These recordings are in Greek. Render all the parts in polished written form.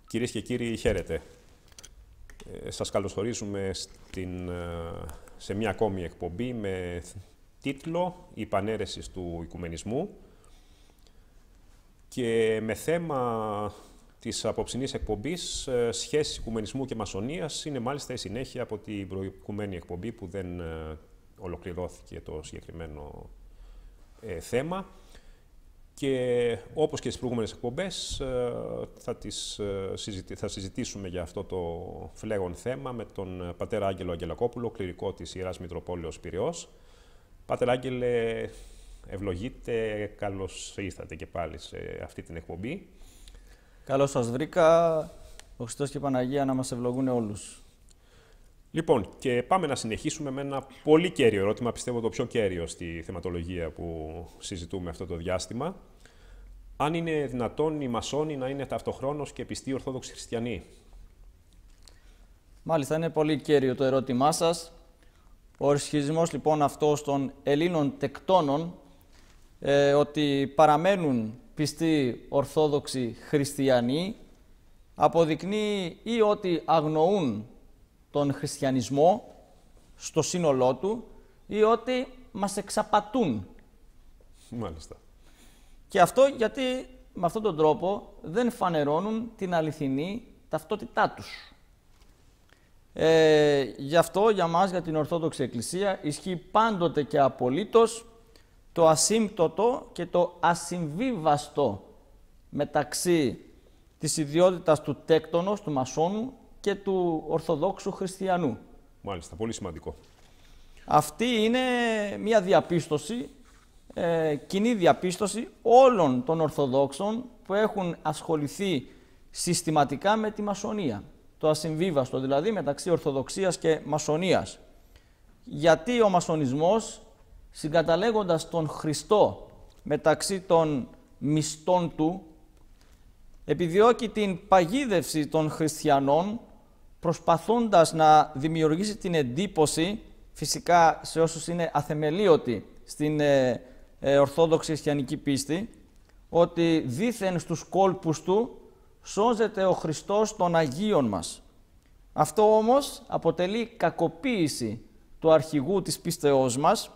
Κυρίες και κύριοι, χαίρετε. Σας καλωσορίζουμε σε μια ακόμη εκπομπή με τίτλο «Η παναίρεση του Οικουμενισμού» και με θέμα της απόψινής εκπομπής «Σχέσεις Οικουμενισμού και Μασονίας». Είναι μάλιστα η συνέχεια από την προηγουμένη εκπομπή που δεν ολοκληρώθηκε το συγκεκριμένο θέμα. Και όπως και στις προηγούμενες εκπομπές θα συζητήσουμε για αυτό το φλέγον θέμα με τον πατέρα Άγγελο Αγγελακόπουλο, κληρικό της Ιεράς Μητροπόλεως Πειραιώς. Πάτερ Άγγελε, ευλογείτε, καλώς ήρθατε και πάλι σε αυτή την εκπομπή. Καλώς σας βρήκα, ο Χριστός και η Παναγία να μας ευλογούν όλους. Λοιπόν, και πάμε να συνεχίσουμε με ένα πολύ κέριο ερώτημα, πιστεύω το πιο κέριο στη θεματολογία που συζητούμε αυτό το διάστημα. Αν είναι δυνατόν οι μασόνοι να είναι ταυτοχρόνως και πιστοί Ορθόδοξοι Χριστιανοί? Μάλιστα, είναι πολύ κέριο το ερώτημά σας. Ο ισχυρισμός λοιπόν αυτός των Ελλήνων τεκτώνων ότι παραμένουν πιστοί Ορθόδοξοι Χριστιανοί αποδεικνύει ή ότι αγνοούν τον χριστιανισμό στο σύνολό του ή ότι μας εξαπατούν. Μάλιστα. Και αυτό γιατί με αυτόν τον τρόπο δεν φανερώνουν την αληθινή ταυτότητά τους. Γι' αυτό για μας, για την Ορθόδοξη Εκκλησία, ισχύει πάντοτε και απολύτως το ασύμπτωτο και το ασυμβίβαστο μεταξύ της ιδιότητας του τέκτονος, του μασόνου και του Ορθοδόξου Χριστιανού. Μάλιστα, πολύ σημαντικό. Αυτή είναι μια διαπίστωση, κοινή διαπίστωση όλων των Ορθοδόξων που έχουν ασχοληθεί συστηματικά με τη μασονία. Το ασυμβίβαστο δηλαδή μεταξύ Ορθοδοξίας και μασονίας. Γιατί ο μασονισμός, συγκαταλέγοντας τον Χριστό μεταξύ των μισθών του, επιδιώκει την παγίδευση των χριστιανών, προσπαθώντας να δημιουργήσει την εντύπωση, φυσικά σε όσους είναι αθεμελίωτοι στην Ορθόδοξη Χριστιανική πίστη, ότι δήθεν στους κόλπους του σώζεται ο Χριστός των Αγίων μας. Αυτό όμως αποτελεί κακοποίηση του αρχηγού της πίστεώς μας,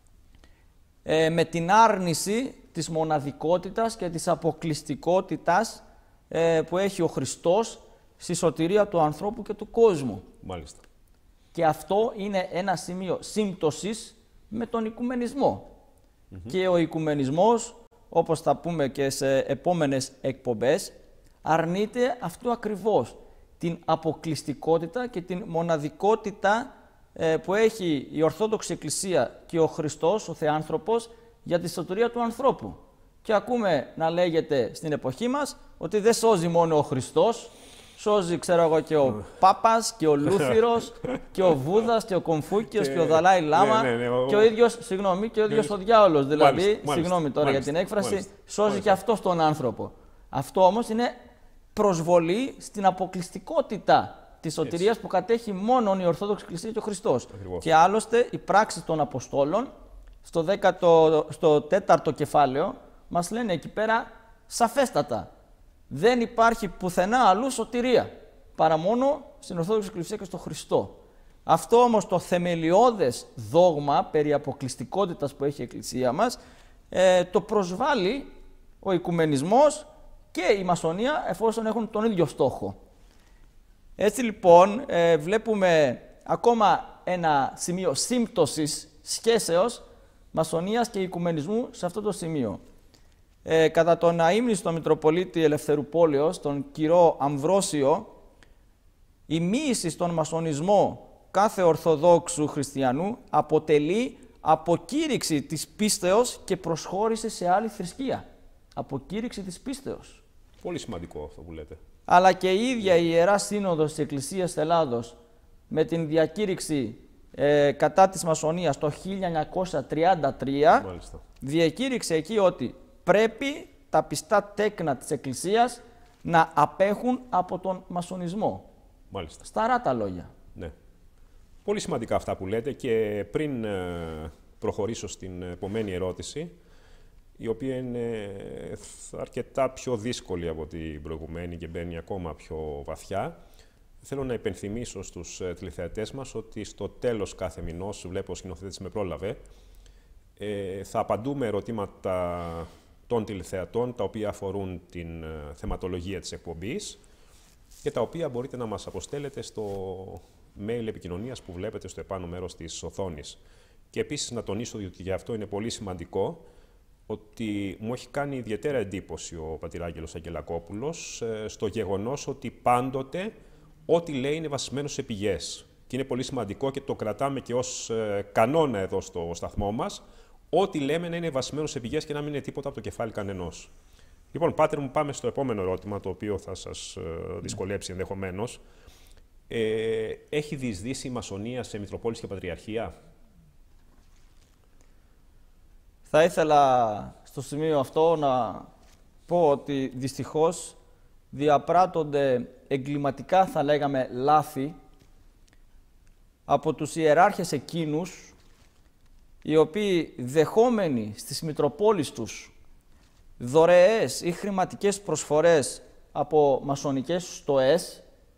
με την άρνηση της μοναδικότητας και της αποκλειστικότητας που έχει ο Χριστός στη σωτηρία του ανθρώπου και του κόσμου. Μάλιστα. Και αυτό είναι ένα σημείο σύμπτωσης με τον οικουμενισμό. Και ο οικουμενισμός, όπως θα πούμε και σε επόμενες εκπομπές, αρνείται αυτό ακριβώς, την αποκλειστικότητα και την μοναδικότητα που έχει η Ορθόδοξη Εκκλησία και ο Χριστός, ο Θεάνθρωπος, για τη σωτηρία του ανθρώπου. Και ακούμε να λέγεται στην εποχή μας ότι δεν σώζει μόνο ο Χριστός, σώζει, ξέρω εγώ, και ο Πάπας και ο Λούθυρος και ο Βούδας και ο Κομφούκιος και ο Δαλάι Λάμα και ο ίδιος, συγγνώμη, και ο ίδιος ο διάολος. Δηλαδή, συγγνώμη τώρα για την έκφραση, σώζει και αυτός τον άνθρωπο. Αυτό όμως είναι προσβολή στην αποκλειστικότητα της σωτηρίας που κατέχει μόνον η Ορθόδοξη Εκκλησία και ο Χριστός. Ακριβώς. Και άλλωστε η πράξη των Αποστόλων στο 4ο κεφάλαιο μας λένε εκεί πέρα σαφέστατα: δεν υπάρχει πουθενά αλλού σωτηρία παρά μόνο στην Ορθόδοξη Εκκλησία και στο Χριστό. Αυτό όμως το θεμελιώδες δόγμα περί αποκλειστικότητας που έχει η Εκκλησία μας το προσβάλλει ο οικουμενισμός και η μασονία, εφόσον έχουν τον ίδιο στόχο. Έτσι λοιπόν βλέπουμε ακόμα ένα σημείο σύμπτωσης σχέσεως μασονίας και οικουμενισμού σε αυτό το σημείο. Κατά τον αείμνηστο Μητροπολίτη Ελευθερουπόλεως, τον κυρό Αμβρόσιο, η μοίηση στον μασονισμό κάθε Ορθοδόξου Χριστιανού αποτελεί αποκήρυξη της πίστεως και προσχώρηση σε άλλη θρησκεία. Αποκήρυξη της πίστεως. Πολύ σημαντικό αυτό που λέτε. Αλλά και η ίδια η Ιερά Σύνοδος της Εκκλησίας Ελλάδος με την διακήρυξη κατά της μασονίας το 1933 Μάλιστα. διακήρυξε εκεί ότι πρέπει τα πιστά τέκνα της Εκκλησίας να απέχουν από τον μασονισμό. Μάλιστα. Σταρά τα λόγια. Ναι. Πολύ σημαντικά αυτά που λέτε και πριν προχωρήσω στην επομένη ερώτηση, η οποία είναι αρκετά πιο δύσκολη από την προηγουμένη και μπαίνει ακόμα πιο βαθιά. Θέλω να υπενθυμίσω στους τηλεθεατές μας ότι στο τέλος κάθε μηνός, βλέπω ο σκηνοθέτης με πρόλαβε, θα απαντούμε ερωτήματα των τηλεθεατών, τα οποία αφορούν την θεματολογία της εκπομπής και τα οποία μπορείτε να μας αποστέλετε στο mail επικοινωνίας που βλέπετε στο επάνω μέρος της οθόνης. Και επίσης να τονίσω, διότι για αυτό είναι πολύ σημαντικό, ότι μου έχει κάνει ιδιαίτερα εντύπωση ο πατηράγγελος Αγγελακόπουλος στο γεγονός ότι πάντοτε ό,τι λέει είναι βασισμένο σε πηγές. Και είναι πολύ σημαντικό και το κρατάμε και ως κανόνα εδώ στο σταθμό μας, ό,τι λέμε να είναι βασισμένο σε πηγές και να μην είναι τίποτα από το κεφάλι κανενός. Λοιπόν, πάτερ μου, πάμε στο επόμενο ερώτημα, το οποίο θα σας δυσκολέψει ενδεχομένως. Έχει διεισδύσει η μασονία σε Μητροπόλεις και Πατριαρχία? Θα ήθελα στο σημείο αυτό να πω ότι δυστυχώς διαπράττονται εγκληματικά, θα λέγαμε, λάθη από τους ιεράρχες εκείνους οι οποίοι, δεχόμενοι στις Μητροπόλεις τους δωρεές ή χρηματικές προσφορές από μασονικές στοές,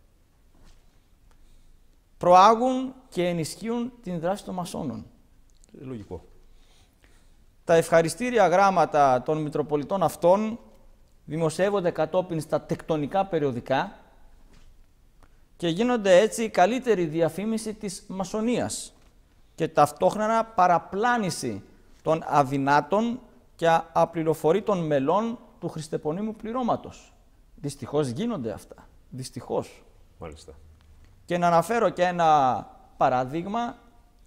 προάγουν και ενισχύουν την δράση των μασόνων. Λογικό. Τα ευχαριστήρια γράμματα των Μητροπολιτών αυτών δημοσιεύονται κατόπιν στα τεκτονικά περιοδικά και γίνονται έτσι η καλύτερη διαφήμιση της μασονίας και ταυτόχρονα παραπλάνηση των αδυνάτων και απληροφορήτων μελών του χριστεπονίμου πληρώματος. Δυστυχώς γίνονται αυτά. Δυστυχώς. Μάλιστα. Και να αναφέρω και ένα παράδειγμα.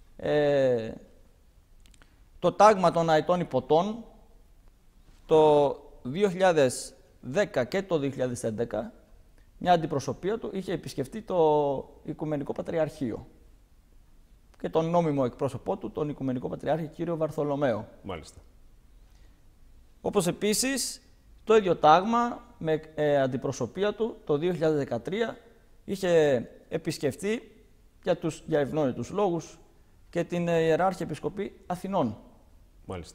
Το τάγμα των Αητών Υποτών το 2010 και το 2011, μια αντιπροσωπεία του είχε επισκεφτεί το Οικουμενικό Πατριαρχείο και τον νόμιμο εκπρόσωπό του, τον Οικουμενικό Πατριάρχη κύριο Βαρθολομαίο. Μάλιστα. Όπως επίσης το ίδιο τάγμα με αντιπροσωπεία του το 2013 είχε επισκεφτεί για ευνόητους λόγους και την Ιεράρχη Επισκοπή Αθηνών. Μάλιστα.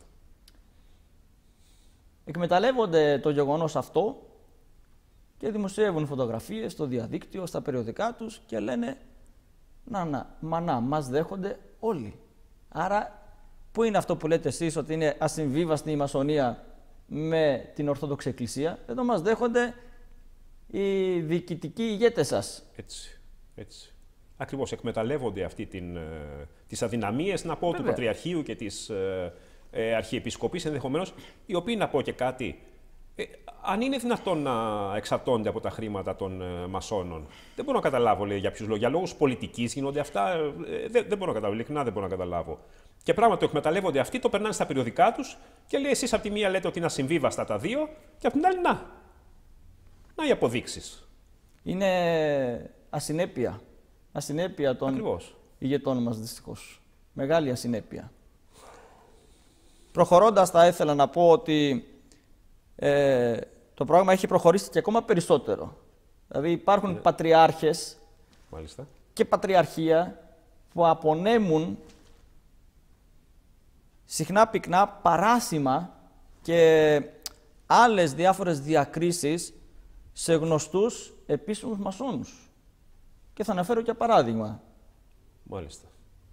Εκμεταλλεύονται το γεγονός αυτό και δημοσιεύουν φωτογραφίες στο διαδίκτυο, στα περιοδικά τους και λένε να, μας δέχονται όλοι. Άρα, πού είναι αυτό που λέτε εσείς ότι είναι ασυμβίβαστη η μασονία με την Ορθόδοξη Εκκλησία? Εδώ μας δέχονται οι διοικητικοί ηγέτες σας. Έτσι. Ακριβώς, εκμεταλλεύονται αυτή τις αδυναμίες, να πω, του Πατριαρχείου και της Αρχιεπισκοπής ενδεχομένως, οι οποίοι, να πω και κάτι, αν είναι δυνατόν να εξαρτώνται από τα χρήματα των μασόνων. Δεν μπορώ να καταλάβω, λέει, για ποιους λόγους. Για λόγους πολιτικής γίνονται αυτά. Δεν μπορώ να καταλάβω, ειλικρινά δεν μπορώ να καταλάβω. Και πράγματι το εκμεταλλεύονται αυτοί, το περνάνε στα περιοδικά τους και λέει: εσείς από τη μία λέτε ότι είναι ασυμβίβαστα τα δύο, και από την άλλη, να οι αποδείξεις. Είναι ασυνέπεια. Ασυνέπεια των ηγετών μας, δυστυχώς. Μεγάλη ασυνέπεια. Προχωρώντας, θα ήθελα να πω ότι το πρόγραμμα έχει προχωρήσει και ακόμα περισσότερο. Δηλαδή υπάρχουν πατριάρχες και πατριαρχία που απονέμουν συχνά πυκνά παράσημα και άλλες διάφορες διακρίσεις σε γνωστούς επίσημους μασόνους. Και θα αναφέρω και παράδειγμα. Μάλιστα.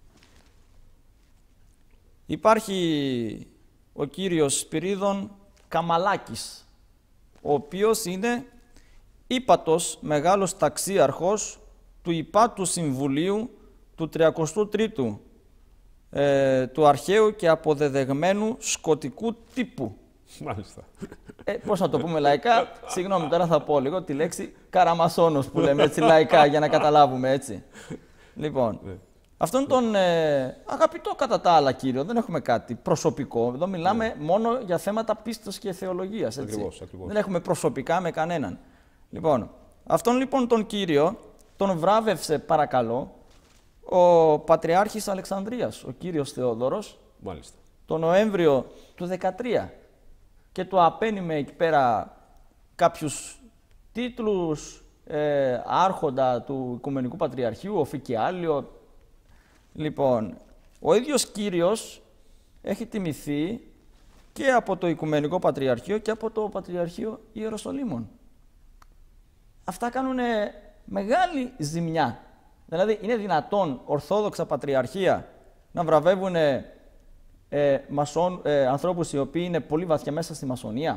Υπάρχει ο κύριος Σπυρίδων Καμαλάκης, ο οποίος είναι ύπατος μεγάλος ταξίαρχος του Υπάτου Συμβουλίου του 33ου του αρχαίου και αποδεδεγμένου σκοτικού τύπου. Μάλιστα. Πώς να το πούμε λαϊκά, συγγνώμη, τώρα θα πω λίγο τη λέξη καραμασόνος που λέμε έτσι λαϊκά για να καταλάβουμε έτσι. Λοιπόν, αυτόν τον αγαπητό κατά τα άλλα κύριο, δεν έχουμε κάτι προσωπικό, εδώ μιλάμε μόνο για θέματα πίστος και θεολογίας, έτσι. Ακριβώς. Δεν έχουμε προσωπικά με κανέναν. Λοιπόν, αυτόν λοιπόν τον κύριο τον βράβευσε, παρακαλώ, ο Πατριάρχης Αλεξανδρίας, ο κύριος Θεόδωρος, Μάλιστα. το Νοέμβριο του 2013 και του απένιμε εκεί πέρα κάποιους τίτλους άρχοντα του Οικουμενικού Πατριαρχείου, οφικιάλιο. Λοιπόν, ο ίδιος κύριος έχει τιμηθεί και από το Οικουμενικό Πατριαρχείο και από το Πατριαρχείο Ιεροσολύμων. Αυτά κάνουν μεγάλη ζημιά. Δηλαδή, είναι δυνατόν Ορθόδοξα Πατριαρχεία να βραβεύουν ανθρώπους οι οποίοι είναι πολύ βαθιά μέσα στη μασονία?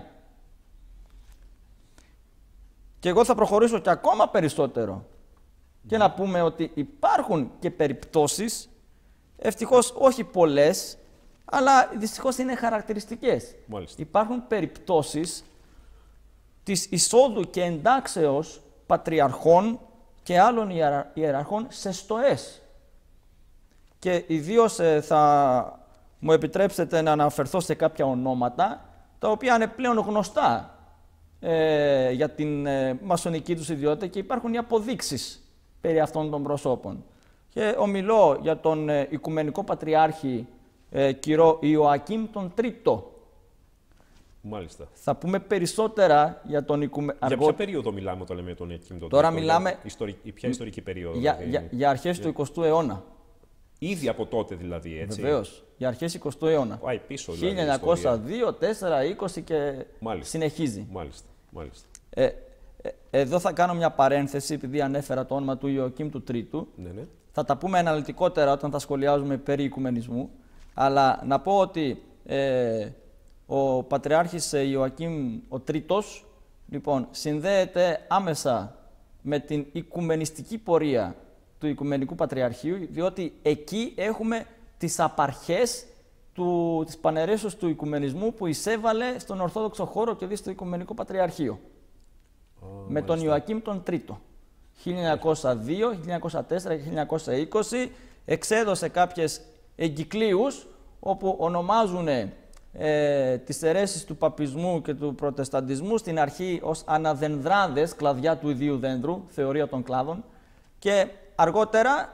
Και εγώ θα προχωρήσω και ακόμα περισσότερο και να πούμε ότι υπάρχουν και περιπτώσεις, ευτυχώς όχι πολλές, αλλά δυστυχώς είναι χαρακτηριστικές. Μάλιστα. Υπάρχουν περιπτώσεις της εισόδου και εντάξεως πατριαρχών και άλλων ιεραρχών σε στοές. Και ιδίως θα μου επιτρέψετε να αναφερθώ σε κάποια ονόματα, τα οποία είναι πλέον γνωστά για την μασονική τους ιδιότητα και υπάρχουν οι αποδείξεις περί αυτών των προσώπων. Και ομιλώ για τον Οικουμενικό Πατριάρχη κύριο Ιωακήμ τον Τρίτο. Μάλιστα. Θα πούμε περισσότερα για τον Οικουμενικό. Για ποια περίοδο μιλάμε όταν λέμε τον Ιωακήμ τον Τρίτο? Τώρα μιλάμε ποια ιστορική περίοδο? για αρχές του 20ου αιώνα. Ήδη από τότε δηλαδή, έτσι. Βεβαίως, για αρχές 20ου αιώνα. Πάει πίσω δηλαδή. 1902, 4, 20 και συνεχίζει. Μάλιστα. Εδώ θα κάνω μια παρένθεση, επειδή ανέφερα το όνομα του Ιωακήμ του Τρίτου. Ναι. Θα τα πούμε αναλυτικότερα όταν θα σχολιάζουμε περί οικουμενισμού. Αλλά να πω ότι ο Πατριάρχης Ιωακήμ ο Τρίτος, λοιπόν, συνδέεται άμεσα με την οικουμενιστική πορεία του Οικουμενικού Πατριαρχείου, διότι εκεί έχουμε τις απαρχές της παναιρέσεως του οικουμενισμού που εισέβαλε στον Ορθόδοξο χώρο και δει στο Οικουμενικό Πατριαρχείο. Με τον Ιωακήμ τον Τρίτο. 1902, 1904 και 1920 εξέδωσε κάποιες εγκυκλίους όπου ονομάζουν τις αιρέσεις του παπισμού και του προτεσταντισμού στην αρχή ως αναδενδράδες, κλαδιά του ιδίου δένδρου, θεωρία των κλάδων, και αργότερα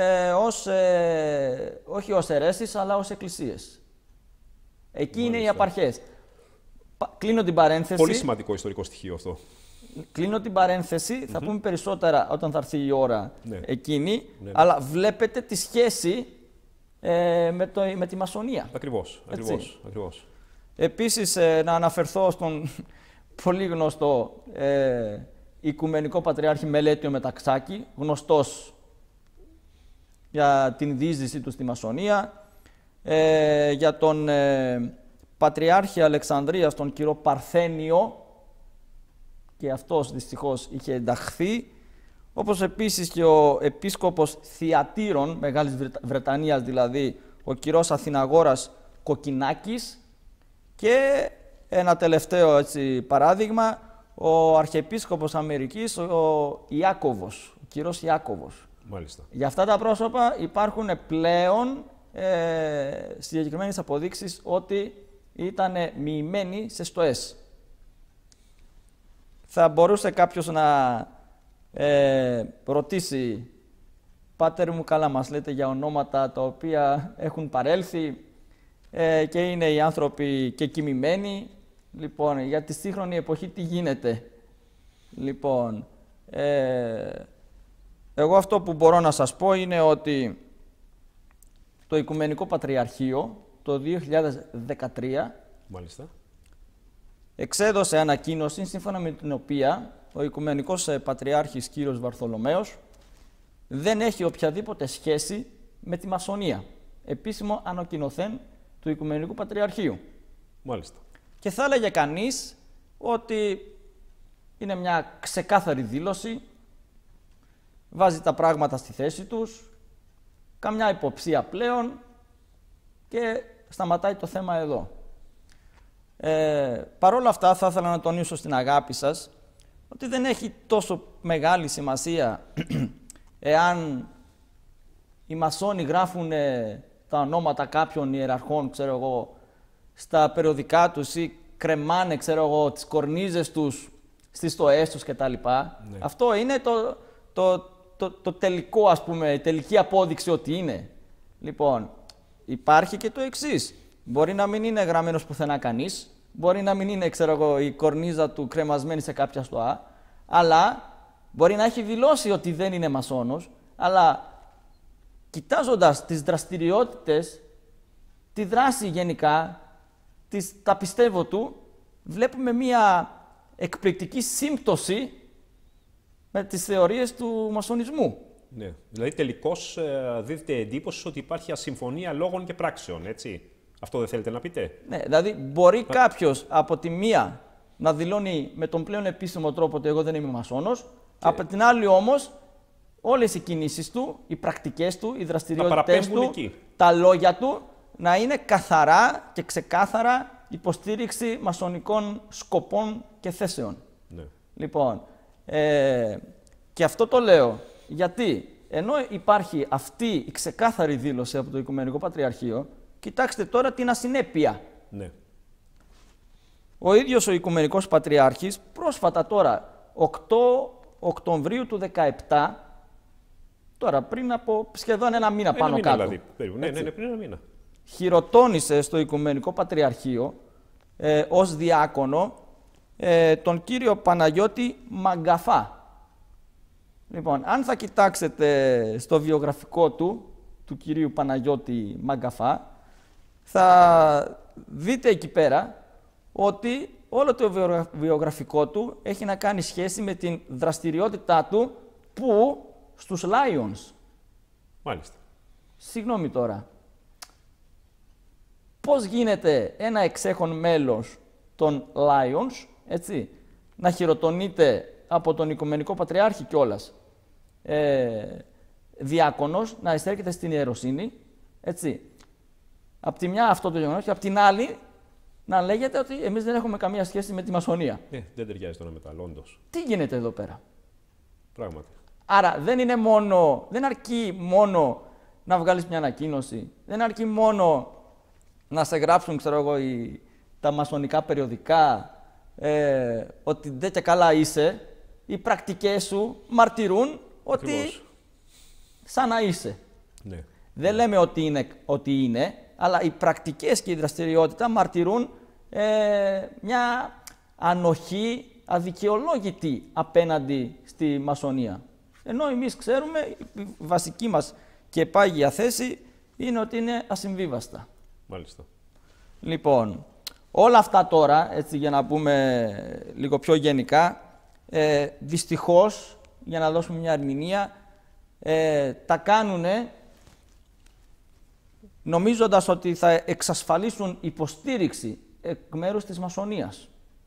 όχι ως αιρέσεις αλλά ως εκκλησίες. Εκεί είναι οι απαρχές. Κλείνω την παρένθεση. Πολύ σημαντικό ιστορικό στοιχείο αυτό. Κλείνω την παρένθεση, θα πούμε περισσότερα όταν θα έρθει η ώρα εκείνη, αλλά βλέπετε τη σχέση με τη μασονία. Ακριβώς. Επίσης, να αναφερθώ στον πολύ γνωστό Οικουμενικό Πατριάρχη Μελέτιο Μεταξάκη, γνωστός για την διείσδυσή του στη μασονία, για τον Πατριάρχη Αλεξανδρίας, τον κύριο Παρθένιο, και αυτός δυστυχώς είχε ενταχθεί, όπως επίσης και ο Επίσκοπος Θιατήρων, Μεγάλης Βρετανίας δηλαδή, ο κυρός Αθηναγόρας Κοκκινάκης, και ένα τελευταίο παράδειγμα, ο Αρχιεπίσκοπος Αμερικής, ο Ιάκωβος, ο κυρός Ιάκωβος. Μάλιστα. Για αυτά τα πρόσωπα υπάρχουν πλέον συγκεκριμένες αποδείξεις ότι ήταν μοιημένοι σε στοές. Θα μπορούσε κάποιος να ρωτήσει, «Πάτερ μου, καλά μας λέτε για ονόματα τα οποία έχουν παρέλθει και είναι οι άνθρωποι και κοιμημένοι. Λοιπόν, για τη σύγχρονη εποχή τι γίνεται?» Λοιπόν, εγώ αυτό που μπορώ να σας πω είναι ότι το Οικουμενικό Πατριαρχείο το 2013 Μάλιστα. εξέδωσε ανακοίνωση σύμφωνα με την οποία ο Οικουμενικός Πατριάρχης κύριος Βαρθολομαίος δεν έχει οποιαδήποτε σχέση με τη μασονία. Επίσημο ανακοινωθέν του Οικουμενικού Πατριαρχείου. Μάλιστα. Και θα έλεγε κανείς ότι είναι μια ξεκάθαρη δήλωση, βάζει τα πράγματα στη θέση τους, καμιά υποψία πλέον και σταματάει το θέμα εδώ. Παρ' όλα αυτά θα ήθελα να τονίσω στην αγάπη σας ότι δεν έχει τόσο μεγάλη σημασία εάν οι μασόνοι γράφουν τα ονόματα κάποιων ιεραρχών, ξέρω εγώ, στα περιοδικά τους ή κρεμάνε, ξέρω εγώ, τις κορνίζες τους στις στοές τους κτλ. Ναι. Αυτό είναι το τελικό, ας πούμε, η τελική απόδειξη ότι είναι. Λοιπόν, υπάρχει και το εξής. Μπορεί να μην είναι γραμμένος πουθενά κανείς, μπορεί να μην είναι, ξέρω εγώ, η κορνίζα του κρεμασμένη σε κάποια στοά, αλλά μπορεί να έχει δηλώσει ότι δεν είναι μασόνος, αλλά κοιτάζοντας τις δραστηριότητες, τη δράση γενικά τα πιστεύω του, βλέπουμε μια εκπληκτική σύμπτωση με τις θεωρίες του μασονισμού. Ναι. Δηλαδή τελικώς δίδεται εντύπωση ότι υπάρχει ασυμφωνία λόγων και πράξεων, έτσι. Αυτό δεν θέλετε να πείτε? Ναι, δηλαδή μπορεί κάποιος από τη μία να δηλώνει με τον πλέον επίσημο τρόπο ότι εγώ δεν είμαι μασόνος, από την άλλη όμως όλες οι κινήσεις του, οι πρακτικές του, οι δραστηριότητες του, εκεί, τα λόγια του να είναι καθαρά και ξεκάθαρα υποστήριξη μασονικών σκοπών και θέσεων. Ναι. Λοιπόν, και αυτό το λέω γιατί ενώ υπάρχει αυτή η ξεκάθαρη δήλωση από το Οικουμενικό Πατριαρχείο, κοιτάξτε τώρα την ασυνέπεια. Ναι. Ο ίδιος ο Οικουμενικός Πατριάρχης πρόσφατα τώρα, 8 Οκτωβρίου του 2017, τώρα πριν από σχεδόν ένα μήνα πάνω κάτω. Δηλαδή, ναι, πριν ένα μήνα. Χειροτώνησε στο Οικουμενικό Πατριαρχείο ως διάκονο τον κύριο Παναγιώτη Μαγκαφά. Λοιπόν, αν θα κοιτάξετε στο βιογραφικό του κυρίου Παναγιώτη Μαγκαφά, θα δείτε εκεί πέρα ότι όλο το βιογραφικό του έχει να κάνει σχέση με την δραστηριότητά του που στους Lions. Μάλιστα. Συγγνώμη τώρα. Πώς γίνεται ένα εξέχον μέλος των Lions, έτσι, να χειροτονείται από τον Οικουμενικό Πατριάρχη κιόλας διάκονος, να εισέρχεται στην ιεροσύνη, έτσι. Απ' τη μια αυτό το γεγονός και απ' την άλλη να λέγεται ότι εμείς δεν έχουμε καμία σχέση με τη μασονία. Δεν ταιριάζει το ένα με το άλλο, όντως. Τι γίνεται εδώ πέρα? Πράγματι. Άρα δεν αρκεί μόνο να βγάλεις μια ανακοίνωση, δεν αρκεί μόνο να σε γράψουν, ξέρω εγώ, τα μασονικά περιοδικά ότι δεν και καλά είσαι, οι πρακτικές σου μαρτυρούν ότι σαν να είσαι. Ναι. Δεν λέμε ότι είναι, αλλά οι πρακτικές και η δραστηριότητα μαρτυρούν μια ανοχή αδικαιολόγητη απέναντι στη μασονία. Ενώ εμείς ξέρουμε, η βασική μας και πάγια θέση είναι ότι είναι ασυμβίβαστα. Μάλιστα. Λοιπόν, όλα αυτά τώρα, έτσι για να πούμε λίγο πιο γενικά, δυστυχώς, για να δώσουμε μια ερμηνεία, τα κάνουν νομίζοντας ότι θα εξασφαλίσουν υποστήριξη εκ μέρους της μασονίας.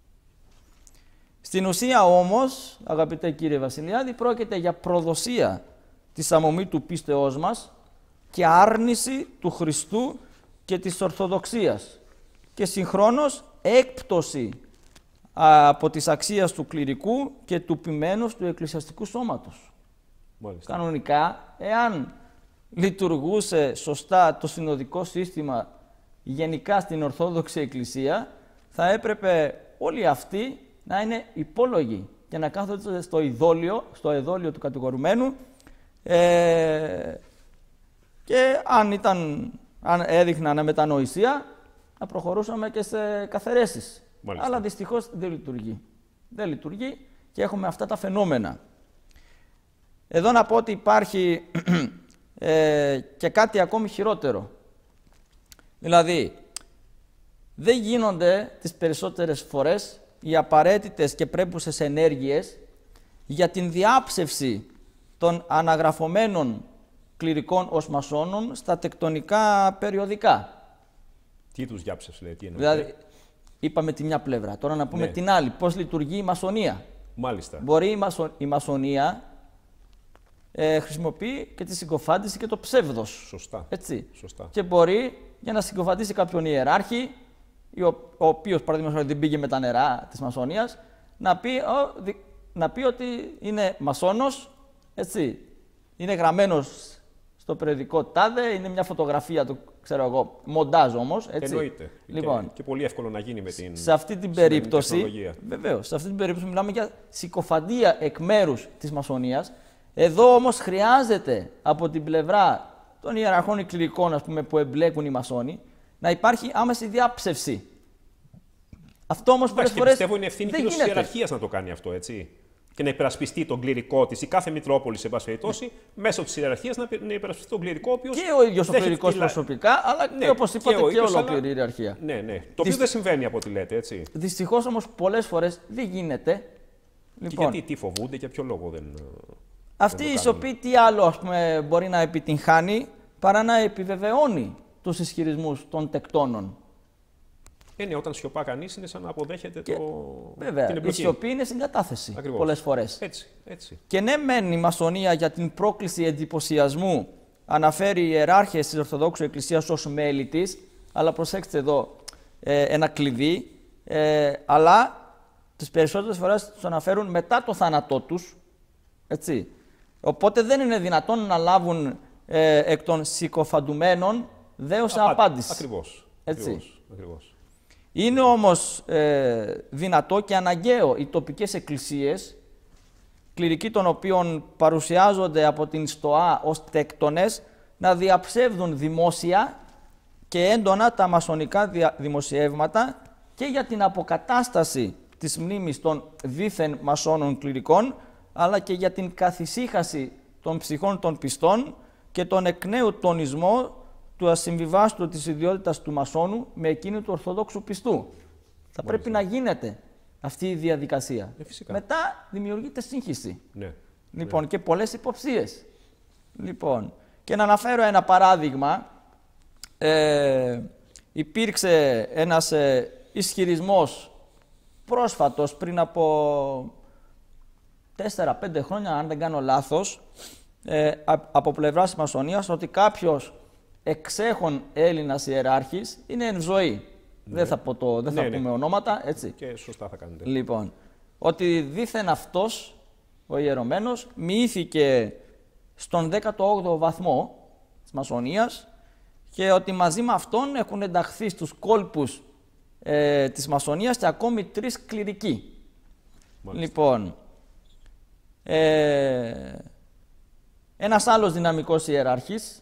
Στην ουσία όμως, αγαπητέ κύριε Βασιλιάδη, πρόκειται για προδοσία της αμομή του πίστεώς μας και άρνηση του Χριστού και της Ορθοδοξίας και συγχρόνως έκπτωση από τις αξίες του κληρικού και του ποιμένους του εκκλησιαστικού σώματος. Μάλιστα. Κανονικά, εάν λειτουργούσε σωστά το συνοδικό σύστημα γενικά στην Ορθόδοξη Εκκλησία, θα έπρεπε όλοι αυτοί να είναι υπόλογοι και να κάθονται στο εδόλιο του κατηγορουμένου και αν έδειχναν αμετανοησία, να προχωρούσαμε και σε καθαιρέσεις. Μάλιστα. Αλλά δυστυχώς δεν λειτουργεί. Δεν λειτουργεί και έχουμε αυτά τα φαινόμενα. Εδώ να πω ότι υπάρχει και κάτι ακόμη χειρότερο. Δηλαδή, δεν γίνονται τις περισσότερες φορές οι απαραίτητες και πρέπουσες ενέργειες για την διάψευση των αναγραφωμένων κληρικών ως μασόνων στα τεκτονικά περιοδικά. Τι τους διάψευσε, λέει, τι εννοεί? Δηλαδή, είπαμε τη μια πλευρά, τώρα να πούμε την άλλη. Πώς λειτουργεί η μασονία. Μάλιστα. Μπορεί η μασονία χρησιμοποιεί και τη συγκοφάντηση και το ψεύδος. Σωστά. Έτσι. Σωστά. Και μπορεί για να συγκοφαντήσει κάποιον ιεράρχη, ο οποίος παραδείγματος χάρη δεν πήγε με τα νερά της μασονίας, να πει ότι είναι μασόνος, έτσι. Είναι γραμμένος στο περιοδικό τάδε, είναι μια φωτογραφία του, ξέρω εγώ, μοντάζ όμως. Έτσι. Εννοείται. Λοιπόν, και πολύ εύκολο να γίνει με την σε αυτή την περίπτωση, βεβαίως, σε αυτή την περίπτωση μιλάμε για συκοφαντία εκ μέρους της μασονίας. Εδώ όμως χρειάζεται από την πλευρά των ιεραρχών ή κληρικών, ας πούμε, που εμπλέκουν οι μασόνοι, να υπάρχει άμεση διάψευση. Αυτό όμως πολλές φορές πιστεύω είναι ευθύνη και της ιεραρχίας να το κάνει αυτό, έτσι. και να υπερασπιστεί τον κληρικό της, η κάθε Μητρόπολη, σε πάση περιπτώσει, μέσω της ιεραρχίας να υπερασπιστεί τον κληρικό. Ο οποίος και ο ίδιος ο κληρικός προσωπικά, αλλά και όπως είπατε και ολόκληρη η ιεραρχία. Ναι. Το οποίο δεν συμβαίνει από ό,τι λέτε, έτσι. Δυστυχώς όμως πολλές φορές δεν γίνεται. Λοιπόν, και γιατί, τι φοβούνται, για ποιο λόγο δεν. Αυτοί οι οποίοι τι άλλο, ας πούμε, μπορεί να επιτυγχάνει παρά να επιβεβαιώνει τους ισχυρισμούς των τεκτώνων. Ναι, όταν σιωπά κανείς είναι σαν να αποδέχεται και, την εμπλοκή. Η σιωπή είναι συγκατάθεση πολλές φορές. Έτσι. Και ναι, μεν η μασονία για την πρόκληση εντυπωσιασμού αναφέρει οι ιεράρχες της Ορθοδόξου Εκκλησίας ως μέλη της, αλλά προσέξτε εδώ ένα κλειδί, αλλά τις περισσότερες φορές τους αναφέρουν μετά το θάνατό τους. Έτσι. Οπότε δεν είναι δυνατόν να λάβουν εκ των συκοφαντουμένων δέουσα απάντηση. Ακριβώς. Είναι όμως δυνατό και αναγκαίο οι τοπικές εκκλησίες, κληρικοί των οποίων παρουσιάζονται από την ΣΤΟΑ ως τέκτονες, να διαψεύδουν δημόσια και έντονα τα μασονικά δημοσιεύματα και για την αποκατάσταση της μνήμης των δήθεν μασόνων κληρικών, αλλά και για την καθησύχαση των ψυχών των πιστών και τον εκ νέου τονισμό του ασυμβιβάστου της ιδιότητας του μασόνου με εκείνη του Ορθοδόξου πιστού. Θα πρέπει να γίνεται αυτή η διαδικασία. Μετά δημιουργείται σύγχυση. Λοιπόν, και πολλές υποψίες. Λοιπόν, και να αναφέρω ένα παράδειγμα. Υπήρξε ένας ισχυρισμός πρόσφατος πριν από 4-5 χρόνια, αν δεν κάνω λάθος, από πλευράς της Μασονίας, ότι κάποιος εξέχων Έλληνας ιεράρχης είναι εν ζωή. Δεν θα πούμε ονόματα, έτσι. Και σωστά θα κάνετε. Λοιπόν, ότι δήθεν αυτός, ο ιερωμένος, μοιήθηκε στον 18ο βαθμό της Μασονίας και ότι μαζί με αυτόν έχουν ενταχθεί στους κόλπους της Μασονίας και ακόμη 3 κληρικοί. Μάλιστα. Λοιπόν, ένας άλλος δυναμικός ιεράρχης,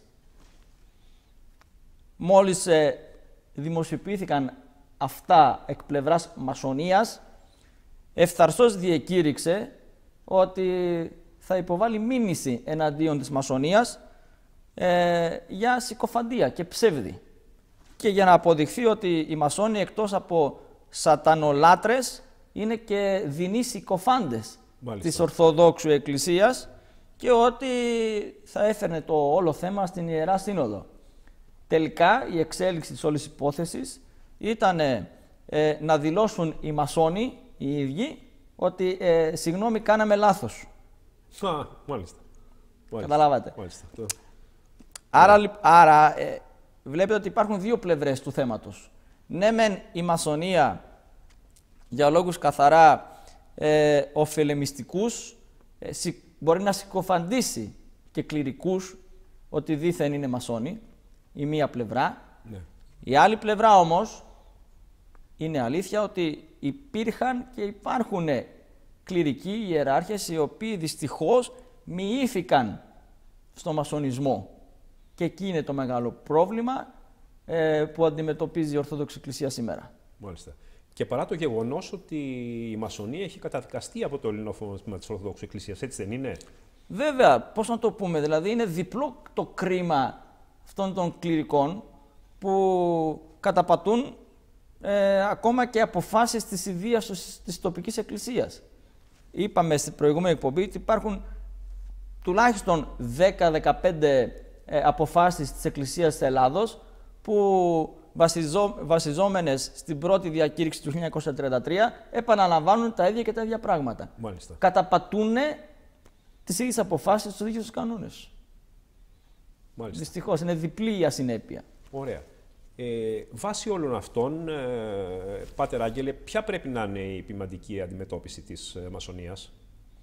μόλις δημοσιοποιήθηκαν αυτά εκ πλευράς Μασονίας, ευθαρσώς διεκήρυξε ότι θα υποβάλει μήνυση εναντίον της Μασονίας για συκοφαντία και ψεύδι. Και για να αποδειχθεί ότι οι Μασόνοι εκτός από σατανολάτρες είναι και δεινοί συκοφάντες της Ορθοδόξου Εκκλησίας και ότι θα έφερνε το όλο θέμα στην Ιερά Σύνοδο. Τελικά η εξέλιξη της όλης υπόθεσης ήταν να δηλώσουν οι Μασόνοι οι ίδιοι ότι συγγνώμη, κάναμε λάθος. Μάλιστα. Καταλάβατε. Μάλιστα. Άρα βλέπετε ότι υπάρχουν δύο πλευρές του θέματος. Ναι μεν η Μασονία για λόγους καθαρά ωφελεμιστικούς μπορεί να συκοφαντήσει και κληρικούς ότι δήθεν είναι Μασόνοι, η μία πλευρά. Ναι. Η άλλη πλευρά όμως είναι αλήθεια ότι υπήρχαν και υπάρχουν κληρικοί ιεράρχες οι οποίοι δυστυχώς μοιήθηκαν στο μασονισμό. Και εκεί είναι το μεγάλο πρόβλημα που αντιμετωπίζει η Ορθόδοξη Εκκλησία σήμερα. Μάλιστα. Και παρά το γεγονός ότι η Μασονία έχει καταδικαστεί από το ελληνόφωνο τμήμα της Ορθοδόξου Εκκλησίας, έτσι δεν είναι? Βέβαια, πώς να το πούμε, δηλαδή είναι διπλό το κρίμα αυτών των κληρικών που καταπατούν ακόμα και αποφάσεις της ιδείας της τοπικής εκκλησίας. Είπαμε στην προηγούμενη εκπομπή ότι υπάρχουν τουλάχιστον 10-15 αποφάσεις της Εκκλησίας της Ελλάδος που βασιζόμενες στην πρώτη διακήρυξη του 1933 επαναλαμβάνουν τα ίδια και τα ίδια πράγματα. Μάλιστα. Καταπατούν τις ίδιες αποφάσεις, τους ίδιους κανόνες. Μάλιστα. Δυστυχώς, είναι διπλή η ασυνέπεια. Ωραία. Βάσει όλων αυτών, Πάτερ Άγγελε, ποια πρέπει να είναι η ποιμαντική αντιμετώπιση της Μασονίας?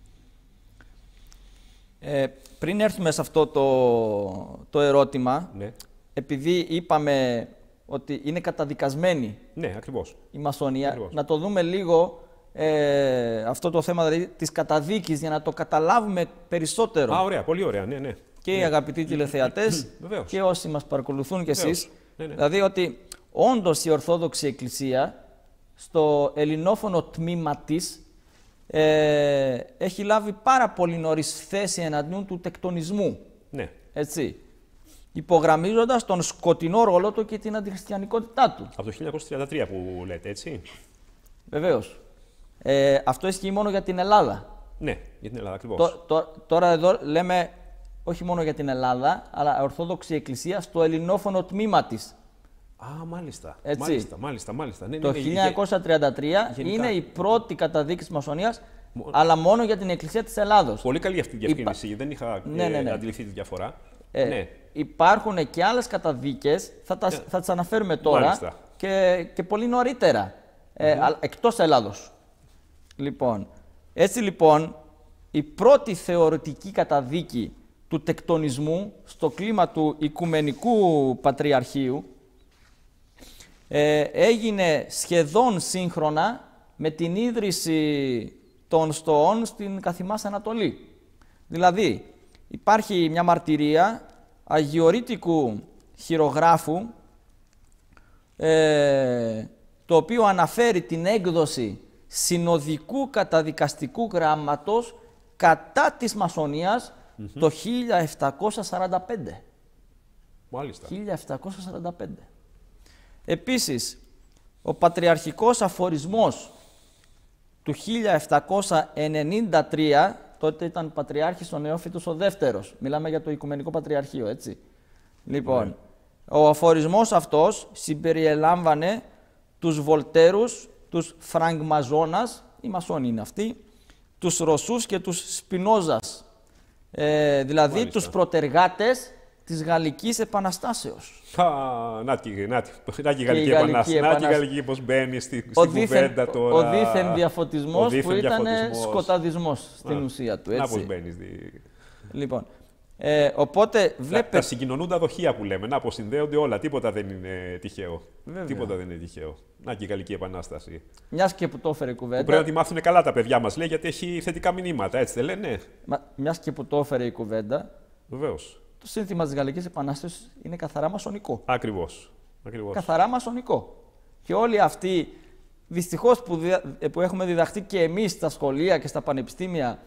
Πριν έρθουμε σε αυτό το ερώτημα, ναι, επειδή είπαμε ότι είναι καταδικασμένη, ναι, ακριβώς, η Μασονία, ακριβώς, να το δούμε λίγο αυτό το θέμα δηλαδή, της καταδίκης για να το καταλάβουμε περισσότερο. Ωραία, πολύ ωραία, ναι, ναι. Και οι αγαπητοί τηλεθεατές και όσοι μας παρακολουθούν κι εσείς. Ναι, ναι. Δηλαδή ότι όντως η Ορθόδοξη Εκκλησία στο ελληνόφωνο τμήμα της έχει λάβει πάρα πολύ νωρίς θέση εναντίον του τεκτονισμού. Ναι. Έτσι. Υπογραμμίζοντας τον σκοτεινό ρόλο του και την αντιχριστιανικότητά του. Από το 1933 που λέτε, έτσι. Βεβαίως. Αυτό ισχύει μόνο για την Ελλάδα. Ναι, για την Ελλάδα ακριβώς. Τώρα εδώ λέμε όχι μόνο για την Ελλάδα, αλλά Ορθόδοξη Εκκλησία στο ελληνόφωνο τμήμα της. Α, μάλιστα. Έτσι. Μάλιστα. Ναι, Το 1933 είναι η πρώτη καταδίκη της Μασονίας, αλλά μόνο για την Εκκλησία της Ελλάδος. Πολύ καλή αυτή η διευκρίνηση. Δεν είχα αντιληφθεί τη διαφορά. Ναι. Υπάρχουν και άλλες καταδίκες, θα τις αναφέρουμε τώρα, και πολύ νωρίτερα, εκτός Ελλάδος. Λοιπόν, έτσι λοιπόν, η πρώτη θεωρητική καταδίκη του τεκτονισμού στο κλίμα του Οικουμενικού Πατριαρχείου έγινε σχεδόν σύγχρονα με την ίδρυση των στοών στην Καθημάς Ανατολή. Δηλαδή, υπάρχει μια μαρτυρία αγιορείτικου χειρογράφου, το οποίο αναφέρει την έκδοση συνοδικού καταδικαστικού γράμματος κατά της Μασονίας το 1745. Μάλιστα. 1745. Επίσης, ο πατριαρχικός αφορισμός του 1793, τότε ήταν πατριάρχης ο Νεόφυτος ο Δεύτερος. Μιλάμε για το Οικουμενικό Πατριαρχείο, έτσι. Λοιπόν, ο αφορισμός αυτός συμπεριελάμβανε τους Βολτέρους, τους Φραγκμαζόνας, οι Μασόνοι είναι αυτοί, τους Ρωσούς και τους Σπινόζας, δηλαδή τους προτεργάτες της Γαλλικής Επαναστάσεως. Να και η Γαλλική Επανάσταση. Να και η Γαλλική πώς μπαίνει στην κουβέντα τώρα. Ο δίθεν διαφωτισμός που ήταν σκοταδισμός στην ουσία του. Έτσι. Να πώς μπαίνεις. Λοιπόν, οπότε βλέπετε... Τα συγκοινωνούντα δοχεία που λέμε, να αποσυνδέονται όλα. Τίποτα δεν είναι τυχαίο. Βέβαια. Τίποτα δεν είναι τυχαίο. Να και η Γαλλική Επανάσταση. Μιας και που το έφερε η κουβέντα. Που πρέπει να τη μάθουν καλά τα παιδιά μας, λέει, γιατί έχει θετικά μηνύματα, έτσι δεν λένε. Μιας και που το έφερε η κουβέντα. Βεβαίως. Το σύνθημα της Γαλλικής Επανάστασης είναι καθαρά μασονικό. Ακριβώς. Καθαρά μασονικό. Και όλοι αυτοί, δυστυχώς που έχουμε διδαχτεί και εμείς στα σχολεία και στα πανεπιστήμια,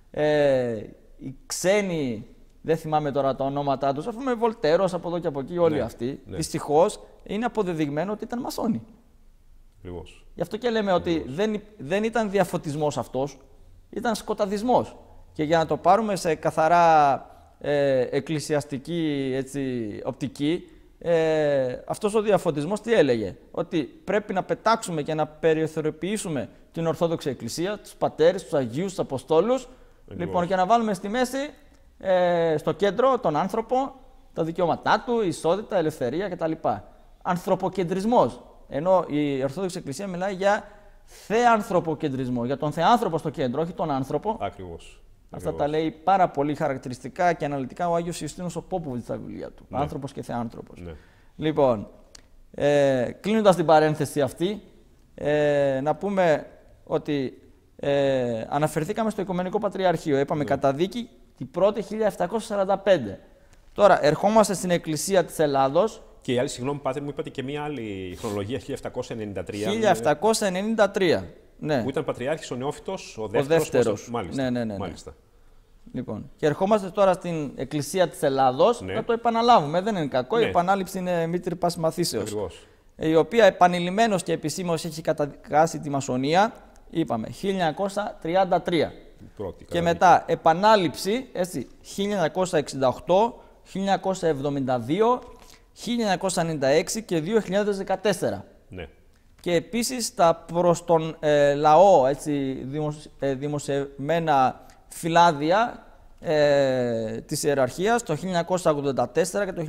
οι ξένοι, δεν θυμάμαι τώρα τα ονόματά τους, ας πούμε Βολτέρος από εδώ και από εκεί, όλοι αυτοί, δυστυχώς είναι αποδεδειγμένο ότι ήταν μασόνοι. Ακριβώς. Γι' αυτό και λέμε ότι δεν ήταν διαφωτισμός αυτός, ήταν σκοταδισμός. Και για να το πάρουμε σε καθαρά εκκλησιαστική οπτική, αυτός ο διαφωτισμός τι έλεγε? Ότι πρέπει να πετάξουμε και να περιθωριοποιήσουμε την Ορθόδοξη Εκκλησία, τους πατέρες, τους Αγίους, τους Αποστόλους, λοιπόν, και να βάλουμε στη μέση, στο κέντρο, τον άνθρωπο, τα δικαιώματά του, η ισότητα, η ελευθερία κτλ. Ανθρωποκεντρισμός. Ενώ η Ορθόδοξη Εκκλησία μιλάει για θεανθρωποκεντρισμό, για τον θεάνθρωπο στο κέντρο, όχι τον άνθρωπο. Ακριβώς. Αυτά τα λέει πάρα πολύ χαρακτηριστικά και αναλυτικά ο Άγιος Ιουστίνος ο Πόποβιτς στα βιβλία του. Ναι. Άνθρωπος και θεάνθρωπος. Ναι. Λοιπόν, κλείνοντας την παρένθεση αυτή, να πούμε ότι αναφερθήκαμε στο Οικουμενικό Πατριαρχείο. Είπαμε καταδίκη την πρώτη 1745. Τώρα ερχόμαστε στην Εκκλησία της Ελλάδος. Και η άλλη, συγγνώμη πάτερ, μου είπατε και μία άλλη χρονολογία, 1793. 1793. Ναι. Που ήταν πατριάρχης ο Νεόφυτος, ο Δεύτερος. Μάλιστα. Ναι. Μάλιστα. Λοιπόν, και ερχόμαστε τώρα στην Εκκλησία της Ελλάδος, να το επαναλάβουμε, δεν είναι κακό, η επανάληψη είναι μήτρη πάσης μαθήσεως. Ακριβώς. Η οποία επανειλημμένως και επισήμως έχει καταδικάσει τη Μασονία, είπαμε, 1933. Και μετά επανάληψη, έτσι, 1968, 1972, 1996 και 2014. Ναι. Και επίσης τα προς τον λαό, έτσι, δημοσιευμένα φυλάδια της ιεραρχίας το 1984 και το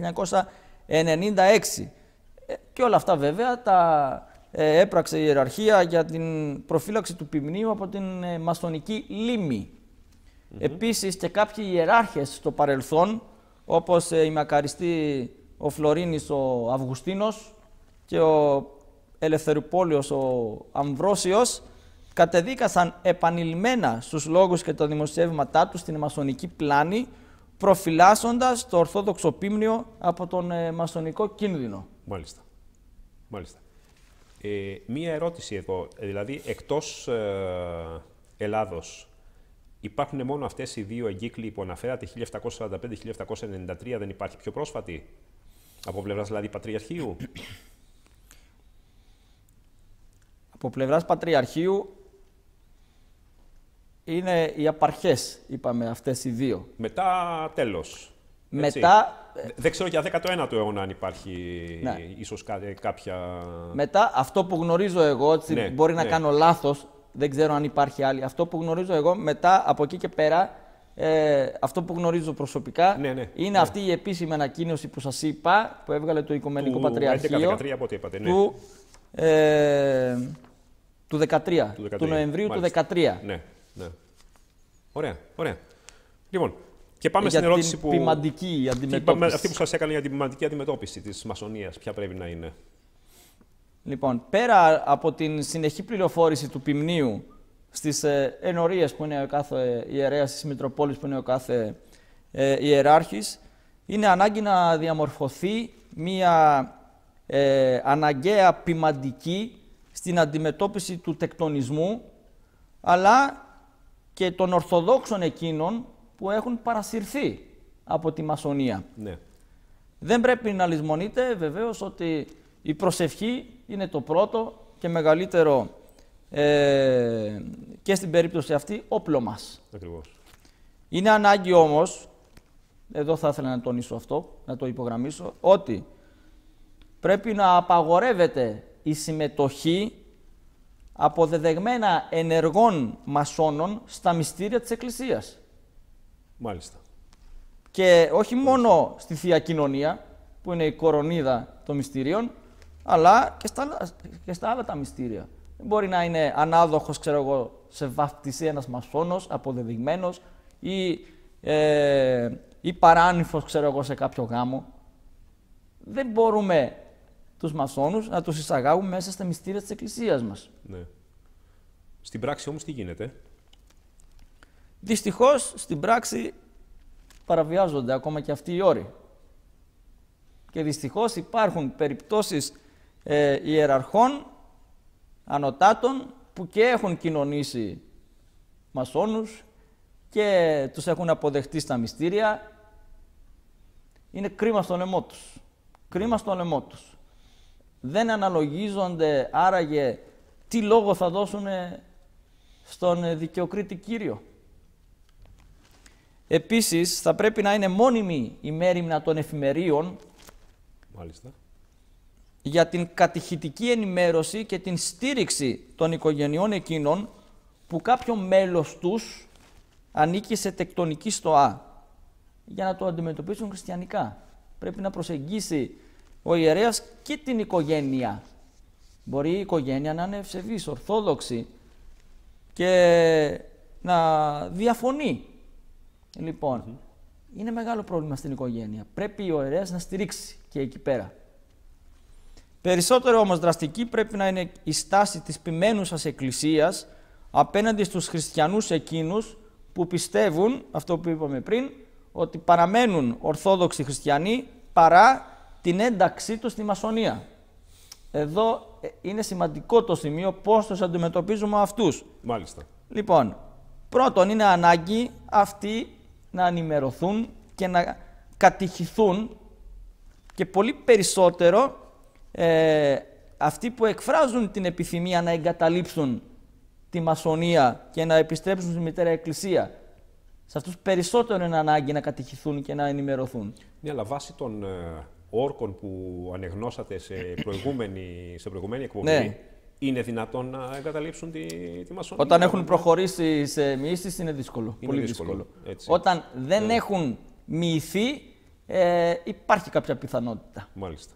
1996. Και όλα αυτά βέβαια τα έπραξε η ιεραρχία για την προφύλαξη του ποιμνίου από την μασονική λίμνη. Επίσης και κάποιοι ιεράρχες στο παρελθόν, όπως η μακαριστή ο Φλωρίνης ο Αυγουστίνος και ο Ελευθερουπόλεως ο Αμβρόσιος, κατεδίκασαν επανειλημμένα στους λόγους και τα δημοσιεύματά τους στην μασονική πλάνη, προφυλάσσοντας το Ορθόδοξο Ποίμνιο από τον μασονικό κίνδυνο. Μάλιστα. Μία ερώτηση εδώ, δηλαδή εκτός Ελλάδος, υπάρχουν μόνο αυτές οι δύο εγκύκλοι που αναφέρατε, 1745-1793, δεν υπάρχει πιο πρόσφατη, από πλευράς δηλαδή Πατριαρχείου? Από πλευράς Πατριαρχείου είναι οι απαρχές, είπαμε, αυτές οι δύο. Μετά τέλος. Μετά... Δεν ξέρω για 19ο αιώνα αν υπάρχει ίσως κάποια... Μετά, αυτό που γνωρίζω εγώ, μπορεί να κάνω λάθος, δεν ξέρω αν υπάρχει άλλη. Αυτό που γνωρίζω εγώ, μετά από εκεί και πέρα, αυτό που γνωρίζω προσωπικά, είναι αυτή η επίσημη ανακοίνωση που σας είπα, που έβγαλε το Οικουμενικό Πατριαρχείο του 13, του Νοεμβρίου του 2013. Ναι. Ωραία. Λοιπόν, και πάμε στην ερώτηση που... ποιμαντική αντιμετώπιση. Αυτή που σας έκανε για την ποιμαντική αντιμετώπιση της μασονίας, ποια πρέπει να είναι? Λοιπόν, πέρα από την συνεχή πληροφόρηση του ποιμνίου στις ενορίες που είναι ο κάθε ιερέας, στις Μητροπόλεις που είναι ο κάθε ιεράρχης, είναι ανάγκη να διαμορφωθεί μία αναγκαία ποιμαντική στην αντιμετώπιση του τεκτονισμού, αλλά και των Ορθοδόξων εκείνων που έχουν παρασυρθεί από τη μασονία. Ναι. Δεν πρέπει να λησμονείτε βεβαίως ότι η προσευχή είναι το πρώτο και μεγαλύτερο και στην περίπτωση αυτή όπλο μας. Ακριβώς. Είναι ανάγκη όμως, εδώ θα ήθελα να τονίσω αυτό, να το υπογραμμίσω, ότι πρέπει να απαγορεύεται η συμμετοχή αποδεδεγμένα ενεργών μασόνων στα μυστήρια της Εκκλησίας. Μάλιστα. Και όχι μόνο στη Θεία Κοινωνία, που είναι η κορονίδα των μυστήριων, αλλά και στα άλλα τα μυστήρια. Δεν μπορεί να είναι ανάδοχος, ξέρω εγώ, σε βαφτισή ένας μασόνος, αποδεδειγμένος, ή παράνυφος, ξέρω εγώ, σε κάποιο γάμο. Δεν μπορούμε τους μασόνους να τους εισαγάγουμε μέσα στα μυστήρια της Εκκλησίας μας. Ναι. Στην πράξη όμως τι γίνεται? Δυστυχώς, στην πράξη παραβιάζονται ακόμα και αυτοί οι όροι. Και δυστυχώς υπάρχουν περιπτώσεις ιεραρχών, ανωτάτων, που και έχουν κοινωνήσει μασόνους και τους έχουν αποδεχτεί στα μυστήρια. Είναι κρίμα στο λαιμό τους. Κρίμα στο λαιμό τους. Δεν αναλογίζονται άραγε τι λόγο θα δώσουν στον δικαιοκρίτη Κύριο. Επίσης, θα πρέπει να είναι μόνιμη η μέριμνα των εφημερίων. Μάλιστα. Για την κατηχητική ενημέρωση και την στήριξη των οικογενειών εκείνων που κάποιο μέλος τους ανήκει σε τεκτονική στοά, για να το αντιμετωπίσουν χριστιανικά. Πρέπει να προσεγγίσει ο ιερέας και την οικογένεια. Μπορεί η οικογένεια να είναι ευσεβής, ορθόδοξη και να διαφωνεί. Λοιπόν, είναι μεγάλο πρόβλημα στην οικογένεια. Πρέπει ο ιερέας να στηρίξει και εκεί πέρα. Περισσότερο όμως δραστική πρέπει να είναι η στάση της ποιμένουσας Εκκλησίας απέναντι στους χριστιανούς εκείνους που πιστεύουν, αυτό που είπαμε πριν, ότι παραμένουν ορθόδοξοι χριστιανοί παρά την ένταξή τους στη μασονία. Εδώ είναι σημαντικό το σημείο πώς τους αντιμετωπίζουμε αυτούς. Μάλιστα. Λοιπόν, πρώτον είναι ανάγκη αυτοί να ενημερωθούν και να κατηχηθούν, και πολύ περισσότερο αυτοί που εκφράζουν την επιθυμία να εγκαταλείψουν τη μασονία και να επιστρέψουν στη Μητέρα Εκκλησία. Σε αυτούς περισσότερο είναι ανάγκη να κατηχηθούν και να ενημερωθούν. Ναι, αλλά βάσει των όρκων που ανεγνώσατε σε προηγούμενη εκπομπή, ναι, είναι δυνατόν να εγκαταλείψουν τη μασονία? Όταν έχουν προχωρήσει σε μοιήσεις είναι δύσκολο. Είναι πολύ δύσκολο. Όταν δεν έχουν μοιηθεί, υπάρχει κάποια πιθανότητα. Μάλιστα.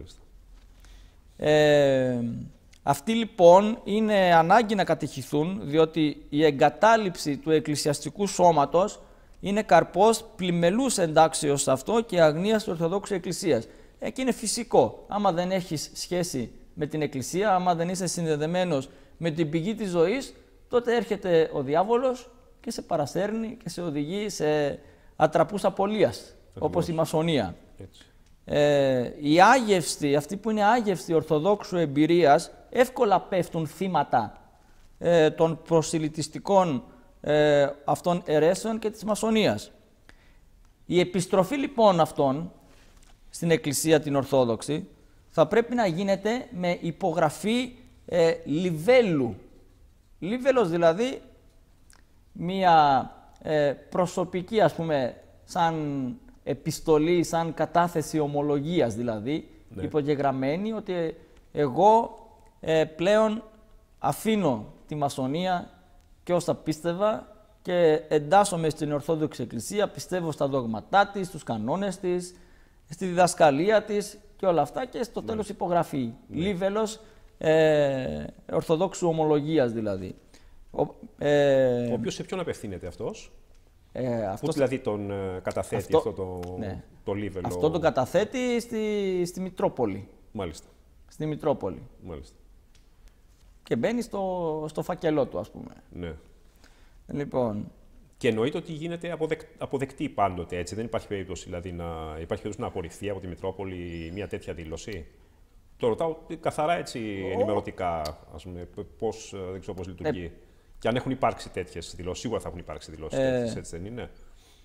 Αυτοί λοιπόν είναι ανάγκη να κατηχηθούν, διότι η εγκατάλειψη του εκκλησιαστικού σώματος είναι καρπός πλημελούς εντάξεως σε αυτό και αγνίας του Ορθοδόξου Εκκλησίας. Και είναι φυσικό. Άμα δεν έχεις σχέση με την Εκκλησία, άμα δεν είσαι συνδεδεμένος με την πηγή της ζωής, τότε έρχεται ο διάβολος και σε παρασέρνει και σε οδηγεί σε ατραπούς απολίας, όπως η μασονία. Έτσι. Οι άγευστοι, αυτοί που είναι άγευστοι Ορθοδόξου εμπειρίας, εύκολα πέφτουν θύματα των προσιλητιστικών αυτών αιρέσεων και της μασονίας. Η επιστροφή λοιπόν αυτών στην Εκκλησία την Ορθόδοξη θα πρέπει να γίνεται με υπογραφή λιβέλου. Λιβέλος δηλαδή μία προσωπική, ας πούμε, σαν επιστολή, σαν κατάθεση ομολογίας δηλαδή, ναι, υπογεγραμμένη ότι εγώ πλέον αφήνω τη μασονία και όσα πίστευα και εντάσσομαι στην Ορθόδοξη Εκκλησία, πιστεύω στα δόγματά της, στους κανόνες της, στη διδασκαλία της και όλα αυτά, και στο τέλος υπογραφή. Ναι. Λίβελος Ορθοδόξου ομολογίας δηλαδή. Ο οποίος σε ποιον απευθύνεται αυτός? Πού δηλαδή τον καταθέτει αυτό το λίβελο? Αυτό τον καταθέτει στη Μητρόπολη. Μάλιστα. Στη Μητρόπολη. Μάλιστα. Και μπαίνει στο φάκελό του, ας πούμε. Ναι. Λοιπόν. Και εννοείται ότι γίνεται αποδεκτή πάντοτε, έτσι. Δεν υπάρχει περίπτωση, δηλαδή, να απορριφθεί από τη Μητρόπολη μια τέτοια δήλωση? Το ρωτάω καθαρά έτσι ενημερωτικά, ας πούμε, δεν ξέρω πώς λειτουργεί. Και αν έχουν υπάρξει τέτοιες δηλώσεις, σίγουρα θα έχουν υπάρξει δηλώσεις τέτοιες, έτσι δεν είναι?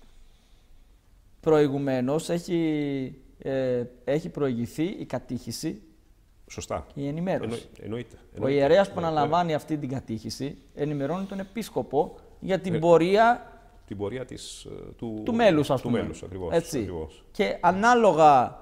Προηγουμένως έχει προηγηθεί η κατήχηση. Σωστά. Η ενημέρωση. Εννοείται. Ο ιερέας που αναλαμβάνει αυτή την κατήχηση ενημερώνει τον επίσκοπο για την πορεία, του μέλους, ας πούμε. Του μέλους, ακριβώς, έτσι. Ακριβώς. Και ανάλογα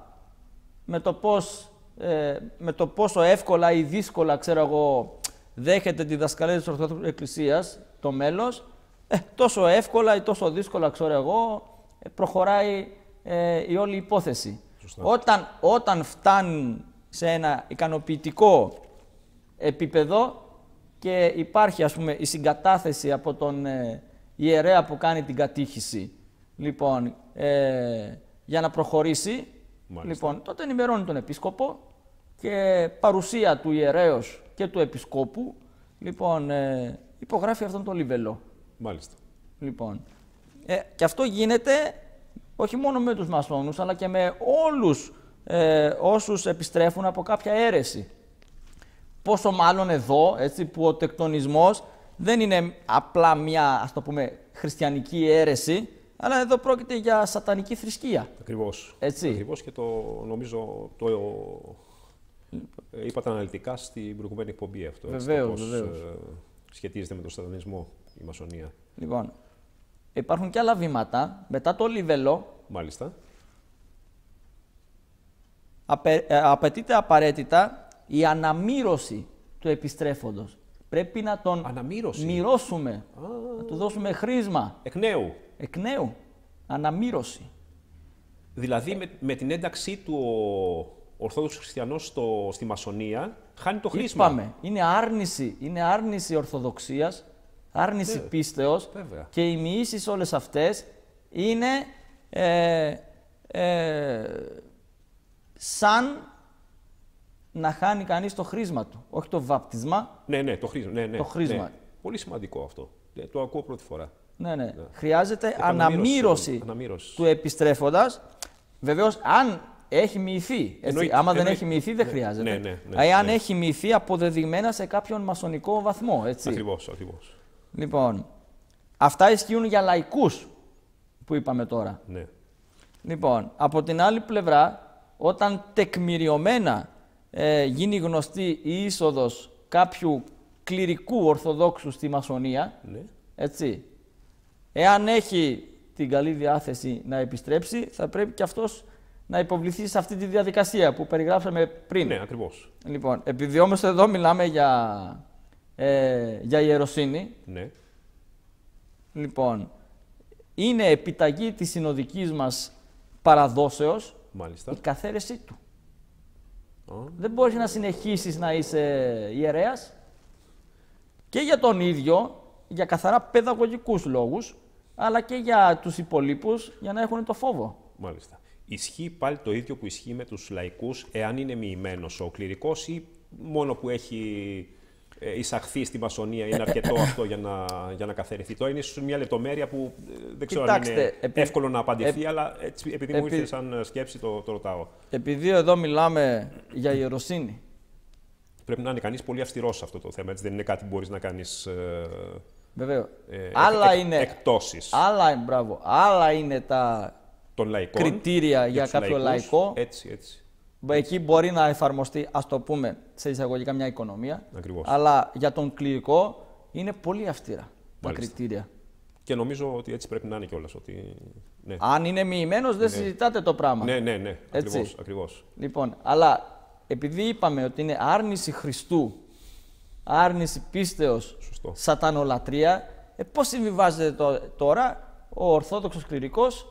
με το πόσο εύκολα ή δύσκολα, ξέρω εγώ, δέχεται τη διδασκαλία της Ορθόδοξης Εκκλησίας το μέλος, τόσο εύκολα ή τόσο δύσκολα, ξέρω εγώ, προχωράει η όλη υπόθεση. Όταν φτάνει σε ένα ικανοποιητικό επίπεδο και υπάρχει, ας πούμε, η συγκατάθεση από τον ιερέα που κάνει την κατήχηση, λοιπόν, για να προχωρήσει, λοιπόν, τότε ενημερώνει τον επίσκοπο και παρουσία του ιερέως και του επισκόπου, λοιπόν, υπογράφει αυτόν τον λίβελο. Μάλιστα. Λοιπόν, και αυτό γίνεται όχι μόνο με τους μασόνους, αλλά και με όλους όσους επιστρέφουν από κάποια αίρεση. Πόσο μάλλον εδώ, έτσι, που ο τεκτονισμός δεν είναι απλά μια, ας το πούμε, χριστιανική αίρεση, αλλά εδώ πρόκειται για σατανική θρησκεία. Ακριβώς. Έτσι. Ακριβώς, και νομίζω είπατε αναλυτικά στην προηγούμενη εκπομπή αυτό. Βεβαίως. Σχετίζεται με τον σατανισμό η μασονία. Λοιπόν, υπάρχουν και άλλα βήματα μετά το λίβελο. Μάλιστα. Απαιτείται απαραίτητα η αναμήρωση του επιστρέφοντος. Πρέπει να τον μυρώσουμε, να του δώσουμε χρήσμα. Εκ νέου. Αναμήρωση. Δηλαδή με την ένταξή του ο Ορθόδοξος Χριστιανός στη μασονία χάνει το χρήσμα. Είπαμε, είναι άρνηση ορθοδοξίας, άρνηση πίστεως, και οι μοιήσεις όλες αυτές είναι σαν να χάνει κανείς το χρήσμα του, όχι το βάπτισμα. Ναι, το χρήσμα. Το χρήσμα. Ναι. Πολύ σημαντικό αυτό. Το ακούω πρώτη φορά. Ναι. Χρειάζεται αναμήρωση του επιστρέφοντας. Βεβαίως, αν έχει μοιηθεί. Άμα δεν έχει μοιηθεί, δεν χρειάζεται. Αν έχει μοιηθεί αποδεδειγμένα σε κάποιον μασονικό βαθμό. Έτσι. Ακριβώς. Λοιπόν, αυτά ισχύουν για λαϊκούς που είπαμε τώρα. Ναι. Λοιπόν, από την άλλη πλευρά, όταν τεκμηριωμένα γίνει γνωστή η είσοδος κάποιου κληρικού Ορθοδόξου στη μασονία, έτσι, εάν έχει την καλή διάθεση να επιστρέψει, θα πρέπει και αυτός να υποβληθεί σε αυτή τη διαδικασία που περιγράψαμε πριν. Ναι, ακριβώς. Λοιπόν, επειδή όμως εδώ μιλάμε για ιεροσύνη, λοιπόν, είναι επιταγή της συνοδικής μας παραδόσεως η καθαίρεσή του. Δεν μπορείς να συνεχίσεις να είσαι ιερέας, και για τον ίδιο, για καθαρά παιδαγωγικούς λόγους, αλλά και για τους υπολείπους, για να έχουν το φόβο. Μάλιστα. Ισχύει πάλι το ίδιο που ισχύει με τους λαϊκούς, εάν είναι μοιημένος ο κληρικός, ή μόνο που έχει εισαχθεί στη μασονία είναι αρκετό αυτό για να καθαιρεθεί? Τώρα είναι ίσως μια λεπτομέρεια που δεν ξέρω αν είναι εύκολο να απαντηθεί, αλλά επειδή μου ήρθε σαν σκέψη το ρωτάω. Επειδή εδώ μιλάμε για ιεροσύνη Πρέπει να είναι κανείς πολύ αυστηρός σε αυτό το θέμα. Έτσι, δεν είναι κάτι που μπορείς να κάνεις εκτόσεις. Άλλα είναι τα των λαϊκών, κριτήρια για κάποιο λαϊκό. Έτσι. Εκεί μπορεί να εφαρμοστεί, ας το πούμε, σε εισαγωγικά μια οικονομία. Ακριβώς. Αλλά για τον κληρικό είναι πολύ αυστηρά τα κριτήρια. Και νομίζω ότι έτσι πρέπει να είναι κιόλας. Ότι... Ναι. Αν είναι μοιημένος, δεν συζητάτε το πράγμα. Ναι. Ακριβώς. Λοιπόν, αλλά επειδή είπαμε ότι είναι άρνηση Χριστού, άρνηση πίστεως, σατανολατρία, πώς συμβιβάζεται τώρα ο Ορθόδοξος κληρικός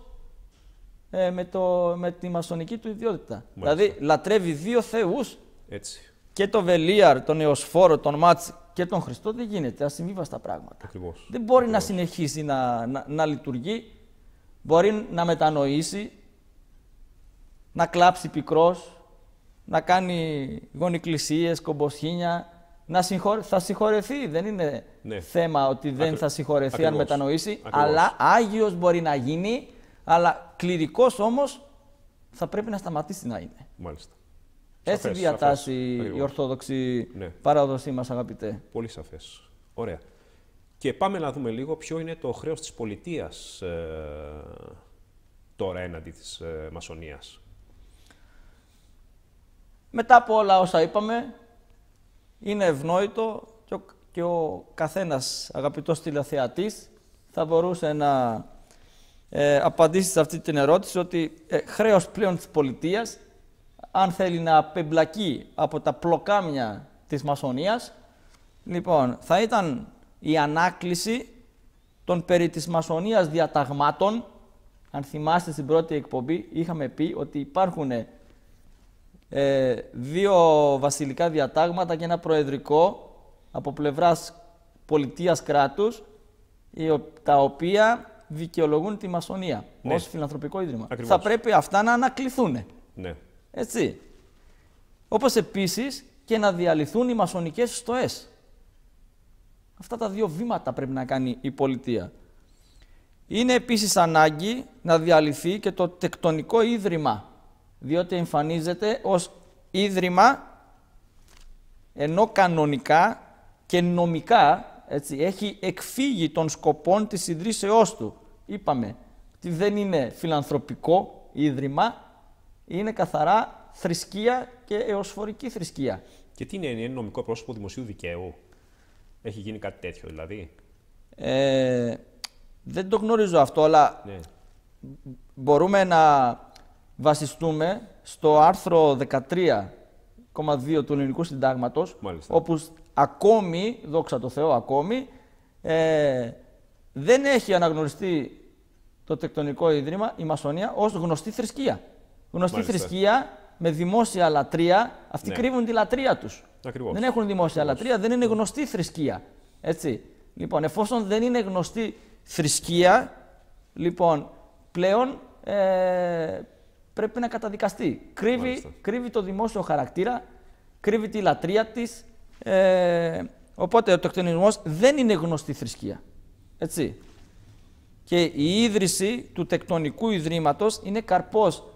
με τη μασονική του ιδιότητα? Μάλιστα. Δηλαδή λατρεύει δύο θεούς. Έτσι. Και το Βελίαρ, τον Εωσφόρο, τον Μάτς και τον Χριστό, δεν γίνεται ασυμβίβαστα πράγματα. Ακριβώς. Δεν μπορεί να συνεχίσει να λειτουργεί, μπορεί να μετανοήσει, να κλάψει πικρός, να κάνει γονικλησίες, κομποσχήνια, θα συγχωρεθεί. Δεν είναι θέμα ότι δεν θα συγχωρεθεί αν μετανοήσει, αλλά Άγιος μπορεί να γίνει, αλλά κληρικός όμως θα πρέπει να σταματήσει να είναι. Μάλιστα. Έτσι διατάσσει η Ορθόδοξη παράδοσή μας, αγαπητέ. Πολύ σαφές. Ωραία. Και πάμε να δούμε λίγο ποιο είναι το χρέος της πολιτείας τώρα έναντι της μασονίας. Μετά από όλα όσα είπαμε, είναι ευνόητο και ο καθένας αγαπητός τηλεθεατής θα μπορούσε να απαντήσει σε αυτή την ερώτηση ότι χρέος πλέον της πολιτείας, αν θέλει να απεμπλακεί από τα πλοκάμια της μασονίας, λοιπόν, θα ήταν η ανάκληση των περί της μασονίας διαταγμάτων. Αν θυμάστε στην πρώτη εκπομπή είχαμε πει ότι υπάρχουν δύο βασιλικά διατάγματα και ένα προεδρικό από πλευράς πολιτείας κράτους, τα οποία δικαιολογούν τη μασονία ως φιλανθρωπικό ίδρυμα. Ακριβώς. Θα πρέπει αυτά να ανακληθούν. Ναι. Έτσι. Όπως επίσης και να διαλυθούν οι μασονικές στοές. Αυτά τα δύο βήματα πρέπει να κάνει η πολιτεία. Είναι επίσης ανάγκη να διαλυθεί και το τεκτονικό ίδρυμα, διότι εμφανίζεται ως ίδρυμα, ενώ κανονικά και νομικά έχει εκφύγει των σκοπών της ιδρύσεώς του. Είπαμε ότι δεν είναι φιλανθρωπικό ίδρυμα, είναι καθαρά θρησκεία και εωσφορική θρησκεία. Και τι είναι νομικό πρόσωπο δημοσίου δικαίου? Έχει γίνει κάτι τέτοιο δηλαδή? Δεν το γνωρίζω αυτό, αλλά μπορούμε να βασιστούμε στο άρθρο 13,2 του Ελληνικού Συντάγματος, όπου ακόμη, δόξα τω Θεώ, ακόμη δεν έχει αναγνωριστεί το τεκτονικό ίδρυμα, η μασονία, ως γνωστή θρησκεία. Γνωστή θρησκεία με δημόσια λατρεία, αυτοί κρύβουν τη λατρεία τους. Ακριβώς. Δεν έχουν δημόσια λατρεία, δεν είναι γνωστή θρησκεία. Έτσι. Λοιπόν, εφόσον δεν είναι γνωστή θρησκεία, λοιπόν, πλέον πρέπει να καταδικαστεί. Κρύβει το δημόσιο χαρακτήρα, κρύβει τη λατρεία της, οπότε ο τεκτονισμός δεν είναι γνωστή θρησκεία. Έτσι. Και η ίδρυση του τεκτονικού ιδρύματος είναι καρπός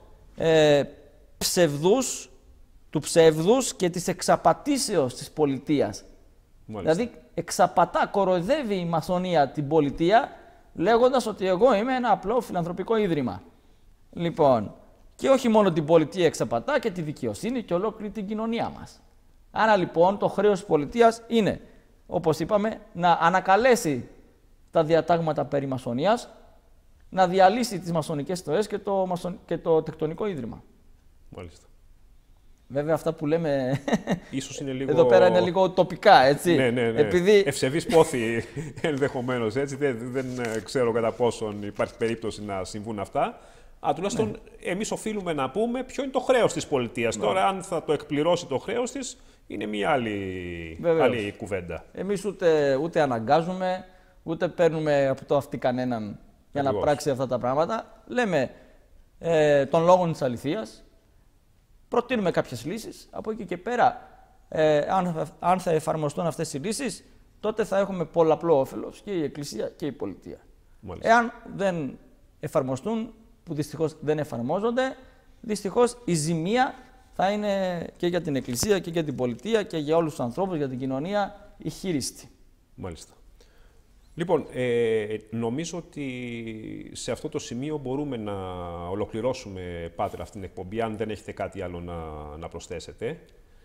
του ψεύδους και της εξαπατήσεως της πολιτείας. Δηλαδή εξαπατά, κοροϊδεύει η μασονία την πολιτεία, λέγοντας ότι εγώ είμαι ένα απλό φιλανθρωπικό ίδρυμα. Λοιπόν, και όχι μόνο την πολιτεία εξαπατά και τη δικαιοσύνη και ολόκληρη την κοινωνία μας. Άρα λοιπόν το χρέος της πολιτείας είναι, όπως είπαμε, να ανακαλέσει τα διατάγματα περί μασονίας, να διαλύσει τις μασονικές στοές και το τεκτονικό ίδρυμα. Μάλιστα. Βέβαια αυτά που λέμε ίσως είναι λίγο... εδώ πέρα είναι λίγο τοπικά, έτσι. Ναι. Επειδή... Ευσεβής πόθη ενδεχομένως, έτσι. Δεν ξέρω κατά πόσον υπάρχει περίπτωση να συμβούν αυτά. Τουλάχιστον εμείς οφείλουμε να πούμε ποιο είναι το χρέος της πολιτείας. Τώρα, αν θα το εκπληρώσει το χρέος της, είναι μια άλλη κουβέντα. Εμείς ούτε αναγκάζουμε, ούτε παίρνουμε από το αυτί κανέναν για να πράξει αυτά τα πράγματα. Λέμε των λόγων της αληθείας, προτείνουμε κάποιες λύσεις. Από εκεί και πέρα, αν θα εφαρμοστούν αυτές οι λύσεις, τότε θα έχουμε πολλαπλό όφελος και η Εκκλησία και η πολιτεία. Μάλιστα. Εάν δεν εφαρμοστούν, που δυστυχώς δεν εφαρμόζονται, δυστυχώς η ζημία θα είναι και για την Εκκλησία και για την πολιτεία και για όλους τους ανθρώπους, για την κοινωνία, η χείριστη. Μάλιστα. Λοιπόν, νομίζω ότι σε αυτό το σημείο μπορούμε να ολοκληρώσουμε, Πάτερ, αυτή την εκπομπή, αν δεν έχετε κάτι άλλο να προσθέσετε.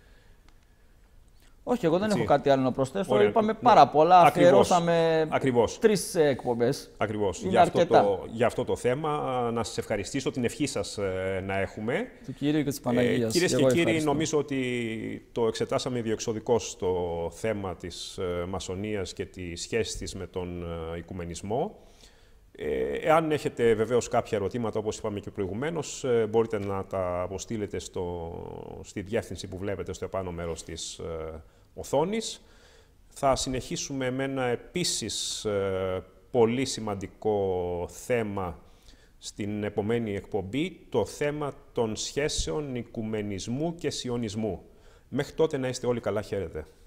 Όχι, εγώ δεν έχω κάτι άλλο να προσθέσω. Ωραία. Είπαμε πάρα πολλά. Αφιερώσαμε 3 εκπομπές. Ακριβώς. Για αυτό το θέμα. Να σας ευχαριστήσω. Την ευχή σας να έχουμε. Του Κύριου και της Παναγίας. Κυρίες και κύριοι, νομίζω ότι το εξετάσαμε διεξοδικώς το θέμα της μασονίας και τη σχέση της με τον οικουμενισμό. Εάν έχετε βεβαίως κάποια ερωτήματα, όπως είπαμε και προηγουμένως, μπορείτε να τα αποστείλετε στη διεύθυνση που βλέπετε στο επάνω μέρος της οθόνης. Θα συνεχίσουμε με ένα επίσης πολύ σημαντικό θέμα στην επομένη εκπομπή, το θέμα των σχέσεων οικουμενισμού και σιωνισμού. Μέχρι τότε να είστε όλοι καλά, χαίρετε.